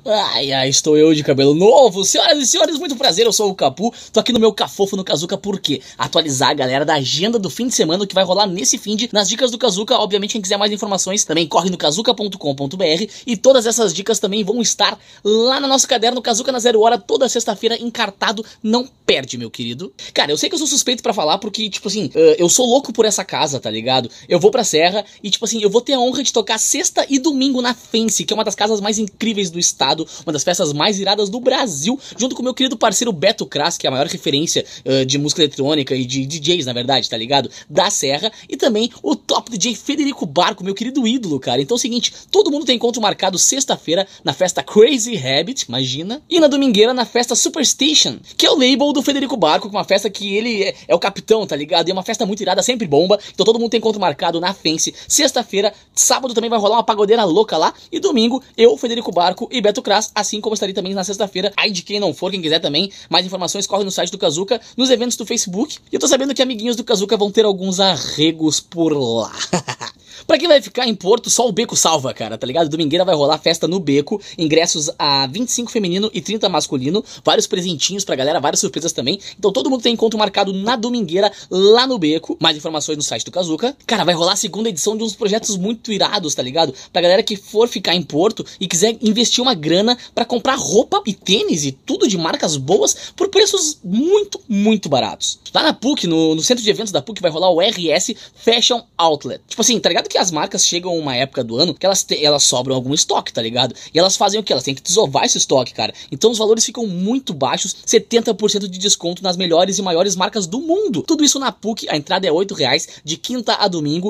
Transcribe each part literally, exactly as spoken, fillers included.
Ai, ai, estou eu de cabelo novo. Senhoras e senhores, muito prazer, eu sou o Capu. Tô aqui no meu Cafofo no Kazuca, por quê? Atualizar a galera da agenda do fim de semana, o que vai rolar nesse fim de, nas dicas do Kazuca. Obviamente, quem quiser mais informações, também corre no kazuca ponto com ponto br. E todas essas dicas também vão estar lá no nosso caderno Kazuca na Zero Hora, toda sexta-feira, encartado. Não perde, meu querido. Cara, eu sei que eu sou suspeito pra falar, porque, tipo assim, uh, eu sou louco por essa casa, tá ligado? Eu vou pra Serra e, tipo assim, eu vou ter a honra de tocar sexta e domingo na Fancy, que é uma das casas mais incríveis do estado, uma das festas mais iradas do Brasil, junto com o meu querido parceiro Beto Kras, que é a maior referência uh, de música eletrônica e de D Js, na verdade, tá ligado? Da Serra, e também o top D J Federico Barco, meu querido ídolo, cara. Então é o seguinte, todo mundo tem encontro marcado sexta-feira na festa Crazy Rabbit, imagina, e na domingueira na festa Superstation, que é o label do Federico Barco, com uma festa que ele é, é o capitão, tá ligado? E é uma festa muito irada, sempre bomba, então todo mundo tem encontro marcado na Fancy, sexta-feira, sábado também vai rolar uma pagodeira louca lá, e domingo, eu, Federico Barco e Beto Kras, assim como estarei também na sexta-feira. Aí de quem não for, quem quiser também, mais informações corre no site do Kazuca, nos eventos do Facebook. E eu tô sabendo que amiguinhos do Kazuca vão ter alguns arregos por lá. Pra quem vai ficar em Porto, só o Beco salva, cara, tá ligado? Domingueira vai rolar festa no Beco, ingressos a vinte e cinco feminino e trinta masculino, vários presentinhos pra galera, várias surpresas também. Então todo mundo tem encontro marcado na Domingueira, lá no Beco. Mais informações no site do Kazuca. Cara, vai rolar a segunda edição de uns projetos muito irados, tá ligado? Pra galera que for ficar em Porto e quiser investir uma grana pra comprar roupa e tênis e tudo de marcas boas por preços muito, muito baratos. Lá na PUC, no, no centro de eventos da PUC, vai rolar o R S Fashion Outlet. Tipo assim, tá ligado que as marcas chegam a uma época do ano que elas, te, elas sobram algum estoque, tá ligado? E elas fazem o que? Elas têm que desovar esse estoque, cara. Então os valores ficam muito baixos, setenta por cento de desconto nas melhores e maiores marcas do mundo. Tudo isso na PUC, a entrada é oito reais, de quinta a domingo,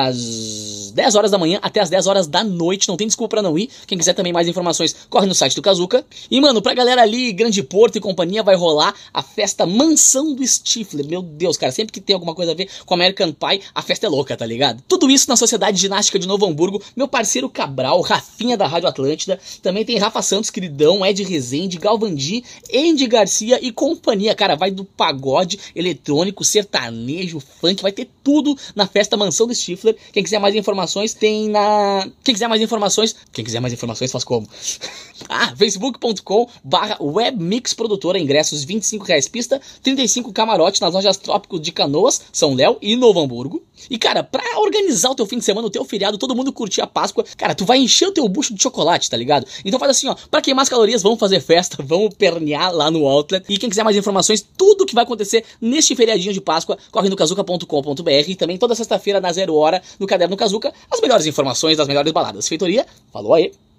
das dez horas da manhã até as dez horas da noite. Não tem desculpa pra não ir. Quem quiser também mais informações, corre no site do Kazuca. E, mano, pra galera ali, Grande Porto e companhia, vai rolar a festa Mansão do Stifler. Meu Deus, cara, sempre que tem alguma coisa a ver com American Pie, a festa é louca, tá ligado? Tudo isso na Sociedade Ginástica de Novo Hamburgo, meu parceiro Cabral, Rafinha da Rádio Atlântida, também tem Rafa Santos, queridão, Ed Rezende, Galvandi, Andy Garcia e companhia, cara, vai do pagode, eletrônico, sertanejo, funk, vai ter tudo na festa Mansão do Stifler. Quem quiser mais informações, tem na... Quem quiser mais informações, quem quiser mais informações faz como? ah, facebook ponto com barra webmix produtora, ingressos vinte e cinco reais pista, trinta e cinco camarote nas lojas Trópicos de Canoas, São Léo e Novo Hamburgo. E cara, pra organizar o teu fim de semana, o teu feriado, todo mundo curtir a Páscoa, cara, tu vai encher o teu bucho de chocolate, tá ligado? Então faz assim, ó, pra queimar as calorias, vamos fazer festa, vamos pernear lá no Outlet. E quem quiser mais informações, tudo que vai acontecer neste feriadinho de Páscoa, corre no kazuca ponto com ponto br. E também toda sexta-feira, na Zero Hora, no Caderno Kazuca, as melhores informações das melhores baladas. Feitoria, falou aí!